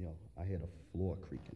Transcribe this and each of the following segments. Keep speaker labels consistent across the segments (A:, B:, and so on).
A: Yo, I hear the floor creaking.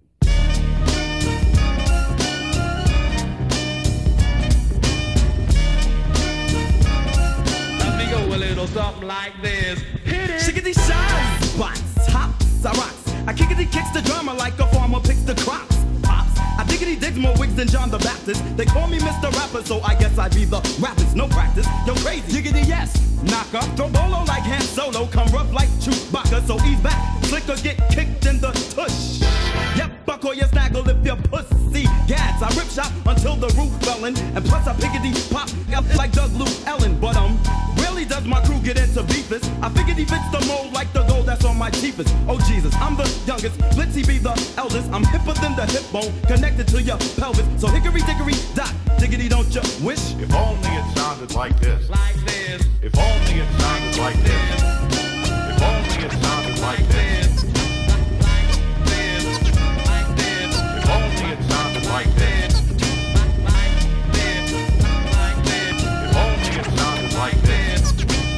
B: Let me go a little something like this. Hit it.
C: Shiggity shines, bots, hops, I rocks. I kickity kicks the drama like a farmer picks the crops. Pops, I diggity digs more wigs than John the Baptist. They call me Mr. Rapper, so I guess I be the rappers. No practice, yo crazy. Diggity yes, knocker. Throw bolo like Han Solo, come rough like Chewbacca. So ease back, slicker get kicked in the tush. Yep, I call you snaggle if you're pussy gads. I rip shot until the roof fellin', and plus I piggity pop up like Doug Ellen. But rarely does my crew get into beefers. I figured he fits the mold like the gold that's on my teethers. Oh Jesus, I'm the youngest, Blitzy be the eldest. I'm hipper than the hip bone, connected to your pelvis. So hickory dickory dock, diggity don't you wish?
D: If only it sounded like this.
B: Like this.
D: If only it sounded like this. If only it sounded like this. If only it sounded like this. If only it sounded like this.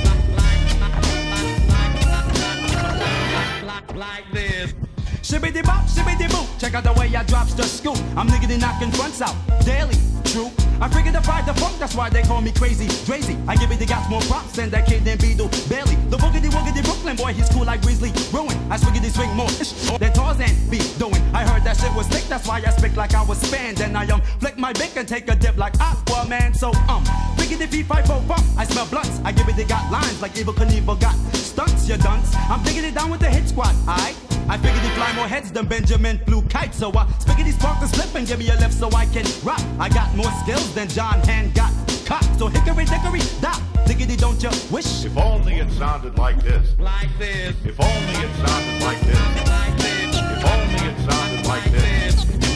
B: Like this.
C: Shibbity bop, shibbity boop. Check out the way I drops the scoop. I'm niggity knocking fronts out daily. True. I figured to fight the funk, that's why they call me crazy. Drazy. I give it the gas more props than that kid named Beetle Bailey. The boogity woogity Brooklyn boy, he's cool like Weasley. Ruin. I swiggity swing more than Tarzan be doing. I heard that shit was thick, that's why I speak like I was spanned. Then I flick my bick and take a dip like Aquaman. So figure if he fight for bump, I smell blunts. I give it they got lines like Evil Knievel got stunts, you dunce. I'm digging it down with the hit squad, aight? I figured he fly more heads than Benjamin flew kites. So I spiggity spark the slip and give me a lift so I can rock. I got more skills than John Hand got cock. So hickory dickory dock, diggity don't you wish?
D: If only it sounded like this.
B: Like this.
D: If only it sounded like this.
B: Like this.
D: If only it sounded like this.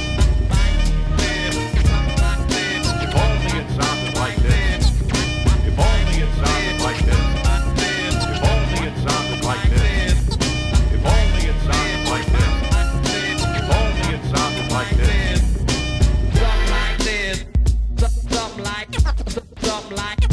D: If only it sounded like this. If only it sounded like this. If only it sounded like this. If only it sounded like this. If only it sounded like this.
B: Something like this. Something like. Something like.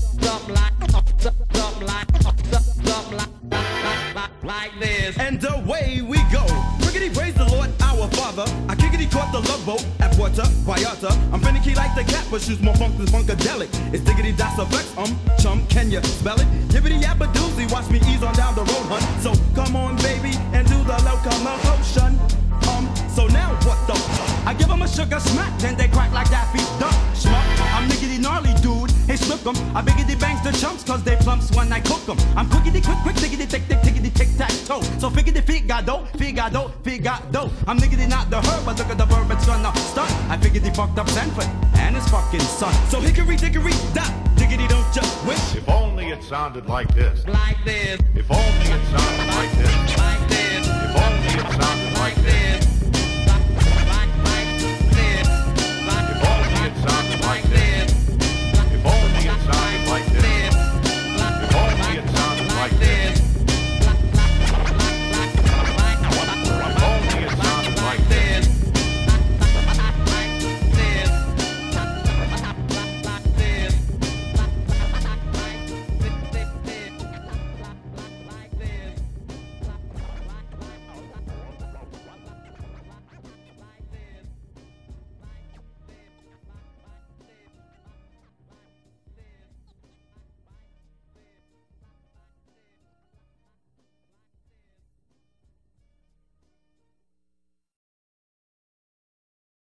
B: Like this.
C: And away we go. Riggedy praise the Lord, our Father. I kickity caught the love boat at Puerto Vallarta. I'm finicky like the cat, but shoes more funk than funkadelic. It's diggity das effects, chum, can you spell it? Yibbity yappa doozy, watch me ease on down the road, hun. So come on, baby, and do the locomotion. So now what the I give them a sugar smack, then they crack like Daffy Duck. Schmuck, I'm niggity gnarly, dude. Hey, snook 'em. I biggity bangs the chumps, cause they plumps when I cook 'em. I'm quickity quick, diggity tick, tickety tic tac toe. So figgity figado, figado, figado. I'm niggity not the herb, but look at the verb, it's gonna stun. I figgity fucked up Sanford and his fucking son. So hickory dickory dock, diggity don't you wish?
D: If only it sounded like this.
B: Like this.
D: If only it sounded like this.